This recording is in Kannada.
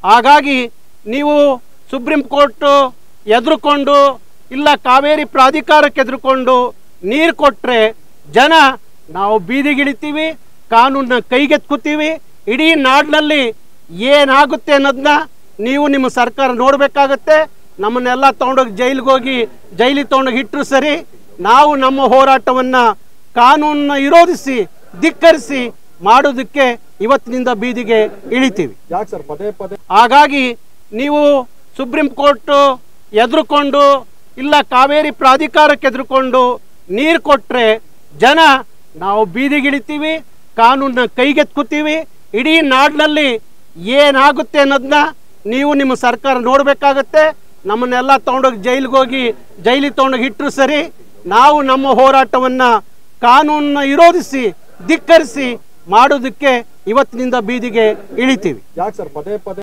ಹಾಗಾಗಿ ನೀವು ಸುಪ್ರೀಂ ಕೋರ್ಟ್ ಎದುರುಕೊಂಡು ಇಲ್ಲ ಕಾವೇರಿ ಪ್ರಾಧಿಕಾರಕ್ಕೆ ಎದುರುಕೊಂಡು ನೀರು ಕೊಟ್ಟರೆ ಜನ ನಾವು ಬೀದಿಗಿಳಿತೀವಿ, ಕಾನೂನನ್ನ ಕೈಗೆತ್ಕೋತೀವಿ. ಇಡೀ ನಾಡಿನಲ್ಲಿ ಏನಾಗುತ್ತೆ ಅನ್ನೋದನ್ನ ನೀವು ನಿಮ್ಮ ಸರ್ಕಾರ ನೋಡಬೇಕಾಗತ್ತೆ. ನಮ್ಮನ್ನೆಲ್ಲ ತೊಗೊಂಡೋಗಿ ಜೈಲಿಗೆ ತೊಗೊಂಡೋಗಿ ಇಟ್ಟರು ಸರಿ, ನಾವು ನಮ್ಮ ಹೋರಾಟವನ್ನು ಕಾನೂನನ್ನ ವಿರೋಧಿಸಿ ಧಿಕ್ಕರಿಸಿ ಮಾಡೋದಕ್ಕೆ ಇವತ್ತಿನಿಂದ ಬೀದಿಗೆ ಇಳಿತೀವಿ. ಯಾಕೆ ಸರ್ ಪದೇ ಪದೇ? ಹಾಗಾಗಿ ನೀವು ಸುಪ್ರೀಂ ಕೋರ್ಟ್ ಎದುರುಕೊಂಡು ಇಲ್ಲ ಕಾವೇರಿ ಪ್ರಾಧಿಕಾರಕ್ಕೆ ಎದುರುಕೊಂಡು ನೀರು ಕೊಟ್ಟರೆ ಜನ ನಾವು ಬೀದಿಗಿಳಿತೀವಿ, ಕಾನೂನನ್ನ ಕೈಗೆತ್ಕೋತೀವಿ. ಇಡೀ ನಾಡಿನಲ್ಲಿ ಏನಾಗುತ್ತೆ ಅನ್ನೋದನ್ನ ನೀವು ನಿಮ್ಮ ಸರ್ಕಾರ ನೋಡಬೇಕಾಗತ್ತೆ. ನಮ್ಮನ್ನೆಲ್ಲ ತೊಗೊಂಡೋಗಿ ಜೈಲಿಗೆ ತೊಗೊಂಡೋಗಿ ಇಟ್ಟರು ಸರಿ, ನಾವು ನಮ್ಮ ಹೋರಾಟವನ್ನು ಕಾನೂನನ್ನ ವಿರೋಧಿಸಿ ಧಿಕ್ಕರಿಸಿ ಮಾಡೋದಕ್ಕೆ ಇವತ್ತಿನಿಂದ ಬೀದಿಗೆ ಇಳಿತೀವಿ. ಯಾಕೆ ಸರ್ ಪದೇ ಪದೇ